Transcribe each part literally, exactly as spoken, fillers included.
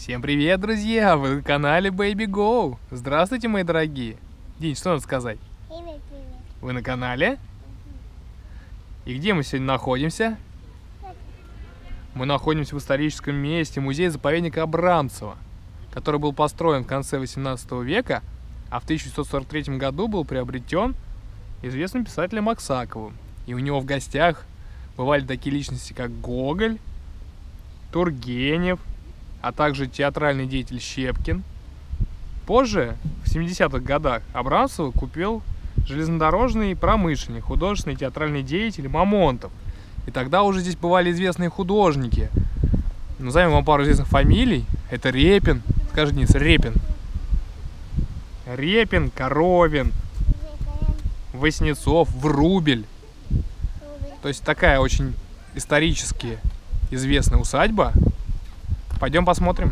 Всем привет, друзья! Вы на канале Baby Go. Здравствуйте, мои дорогие. Динь, что надо сказать? Привет, привет. Вы на канале? И где мы сегодня находимся? Мы находимся в историческом месте музея-заповедника Абрамцева, который был построен в конце восемнадцатого века, а в тысяча девятьсот сорок третьем году был приобретен известным писателем Аксаковым. И у него в гостях бывали такие личности, как Гоголь, Тургенев, а также театральный деятель Щепкин. Позже, в семидесятых годах, Абрамцева купил железнодорожный промышленник, художественный театральный деятель Мамонтов. И тогда уже здесь бывали известные художники. Назовем вам пару известных фамилий. Это Репин. Скажи, Денис, Репин. Репин, Коровин, Васнецов, Врубель. То есть такая очень исторически известная усадьба. Пойдем посмотрим.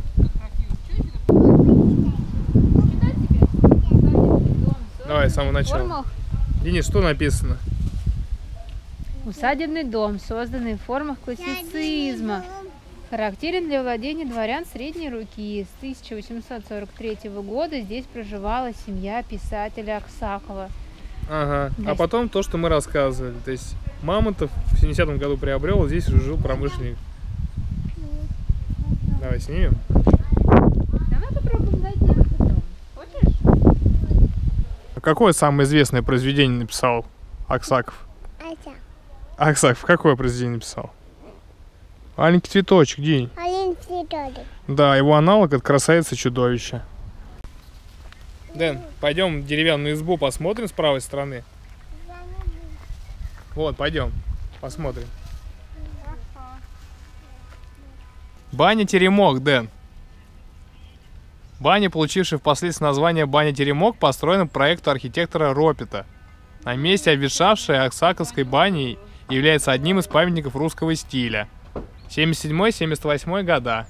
Давай с самого начала. Денис, что написано? Усадебный дом, созданный в формах классицизма, характерен для владения дворян средней руки. С тысяча восемьсот сорок третьего года здесь проживала семья писателя Аксакова. Ага. Да. А потом то, что мы рассказывали. То есть Мамонтов в семидесятом году приобрел, здесь уже жил промышленник. Давай снимем. Давай попробуем зайти в этот дом. Хочешь? Какое самое известное произведение написал Аксаков? Ася. Аксаков какое произведение написал? Аленький цветочек, День. Один цветочек. Да, его аналог — это «Красавица и чудовище». Дэн, пойдем в деревянную избу посмотрим с правой стороны. Вот, пойдем, посмотрим. Баня-теремок, Дэн. Баня, получившая впоследствии название «Баня-теремок», построена по проекту архитектора Ропита. На месте обветшавшей Аксаковской бани является одним из памятников русского стиля. семьдесят седьмой — семьдесят восьмой года.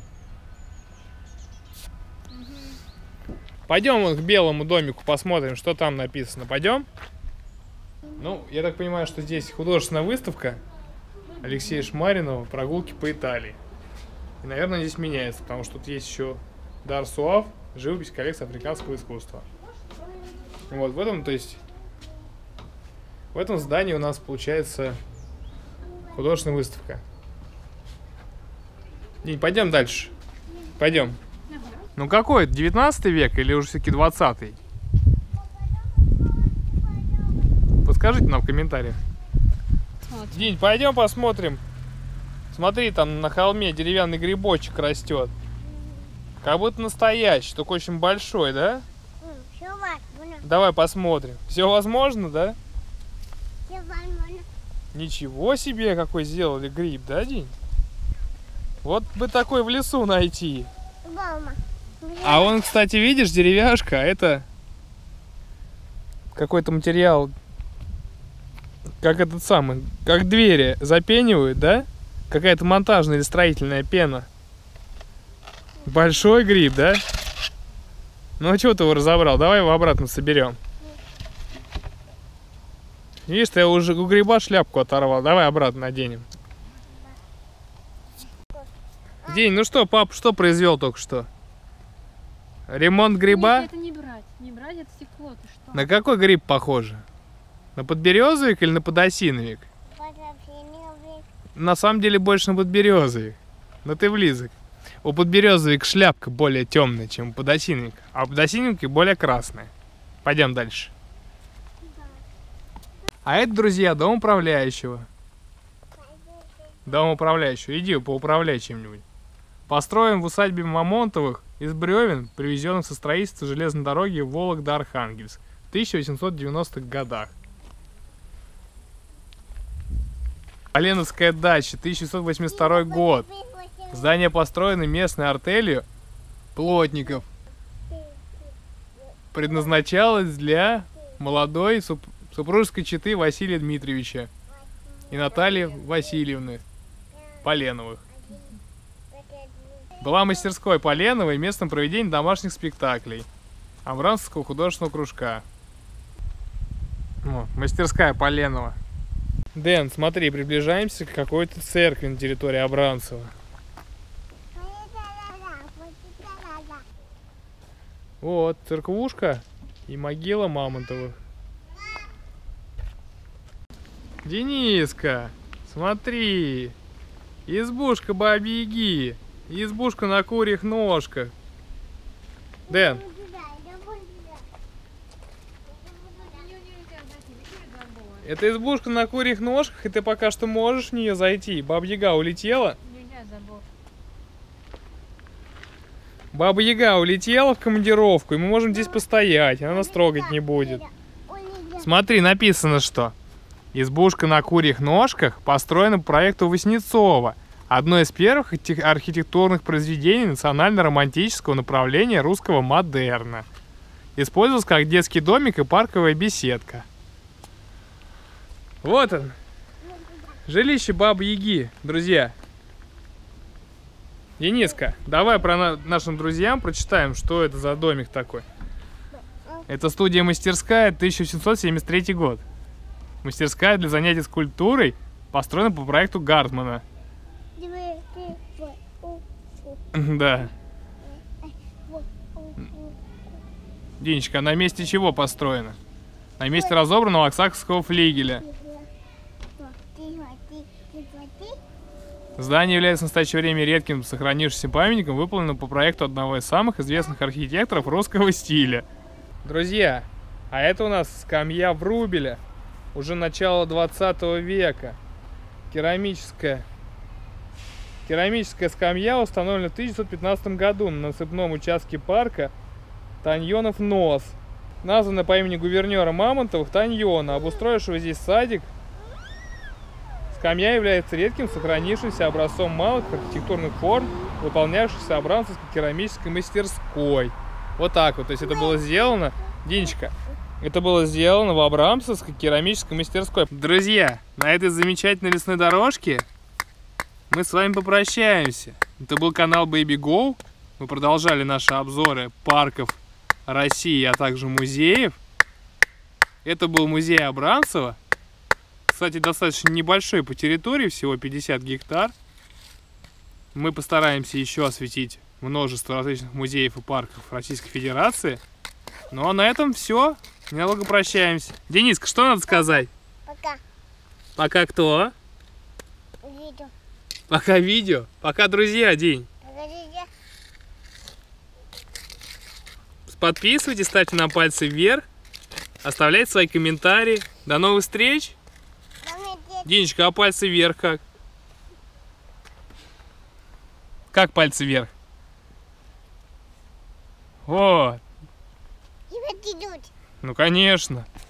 Пойдем вон к белому домику, посмотрим, что там написано. Пойдем? Ну, я так понимаю, что здесь художественная выставка Алексея Шмаринова «Прогулки по Италии». И, наверное, здесь меняется, потому что тут есть еще Дар Суав, живопись, коллекция африканского искусства. Вот в этом, то есть, в этом здании у нас получается художественная выставка. День, пойдем дальше. Пойдем. Ну какой это, девятнадцатый век или уже все-таки двадцатый? Подскажите нам в комментариях. Смотрим. День, пойдем посмотрим. Смотри, там на холме деревянный грибочек растет. Как будто настоящий, только очень большой, да? Все возможно. Давай посмотрим. Все возможно, да? Все возможно. Ничего себе, какой сделали гриб, да, День? Вот бы такой в лесу найти. Мама. А он, кстати, видишь, деревяшка, а это какой-то материал, как этот самый, как двери запенивают, да? Какая-то монтажная или строительная пена. Большой гриб, да? Ну а чего ты его разобрал? Давай его обратно соберем. Видишь, ты уже у гриба шляпку оторвал. Давай обратно наденем. День, ну что, папа, что произвел только что? Ремонт гриба? Нет, это не брать. Не брать, это стекло. Ты что? На какой гриб похоже? На подберезовик или на подосиновик? На самом деле больше на подберезовик. Но ты близок. У подберезовик шляпка более темная, чем у подосиновика, а у подосиновика более красная. Пойдем дальше. А это, друзья, дом управляющего. Дом управляющего. Иди поуправляй чем-нибудь. Построен в усадьбе Мамонтовых из бревен, привезенных со строительства железной дороги Вологда-Архангельск в тысяча восемьсот девяностых годах. Поленовская дача, тысяча девятьсот восемьдесят второй год. Здание построено местной артелью плотников. Предназначалось для молодой суп супружеской четы Василия Дмитриевича и Натальи Васильевны Поленовых. Была мастерской Поленовой местом проведения домашних спектаклей Абрамцевского художественного кружка. О, мастерская Поленова. Дэн, смотри, приближаемся к какой-то церкви на территории Абрамцева. Вот, церквушка и могила Мамонтовых. Дениска, смотри, избушка Бабы-Яги, избушка на курьих ножках. Дэн, это избушка на курьих ножках, и ты пока что можешь в нее зайти. Баба-Яга улетела. Баба-Яга улетела в командировку, и мы можем здесь постоять, она нас трогать не будет. Смотри, написано что. Избушка на курьих ножках построена по проекту Васнецова, одно из первых архитектурных произведений национально-романтического направления русского модерна. Использовалась как детский домик и парковая беседка. Вот он, жилище Бабы-Яги, друзья. Дениска, давай про на нашим друзьям прочитаем, что это за домик такой. Это студия-мастерская, тысяча восемьсот семьдесят третий год. Мастерская для занятий скульптурой, построена по проекту Гартмана. Да. Денечка, на месте чего построена? На месте разобранного оксакского флигеля. Здание является в настоящее время редким сохранившимся памятником, выполненным по проекту одного из самых известных архитекторов русского стиля. Друзья, а это у нас скамья Врубеля. Уже начало двадцатого века. Керамическая. Керамическая скамья установлена в тысяча девятьсот пятнадцатом году на насыпном участке парка Таньонов нос. Названа по имени гувернера Мамонтовых Таньона, обустроившего здесь садик. Скамья является редким сохранившимся образцом малых архитектурных форм, выполнявшихся абрамцевской керамической мастерской. Вот так вот. То есть это было сделано, Динечка, это было сделано в абрамцевской керамической мастерской. Друзья, на этой замечательной лесной дорожке мы с вами попрощаемся. Это был канал Baby Go. Мы продолжали наши обзоры парков России, а также музеев. Это был музей Абрамцева. Кстати, достаточно небольшой по территории, всего пятьдесят гектар. Мы постараемся еще осветить множество различных музеев и парков Российской Федерации. Ну а на этом все. Ненадолго прощаемся. Дениска, что надо сказать? Пока. Пока кто? Видео. Пока видео. Пока, друзья, День. Пока видео. Подписывайтесь, ставьте нам пальцы вверх. Оставляйте свои комментарии. До новых встреч. Динечка, а пальцы вверх как? Как пальцы вверх? Вот. И вот идут. Ну, конечно.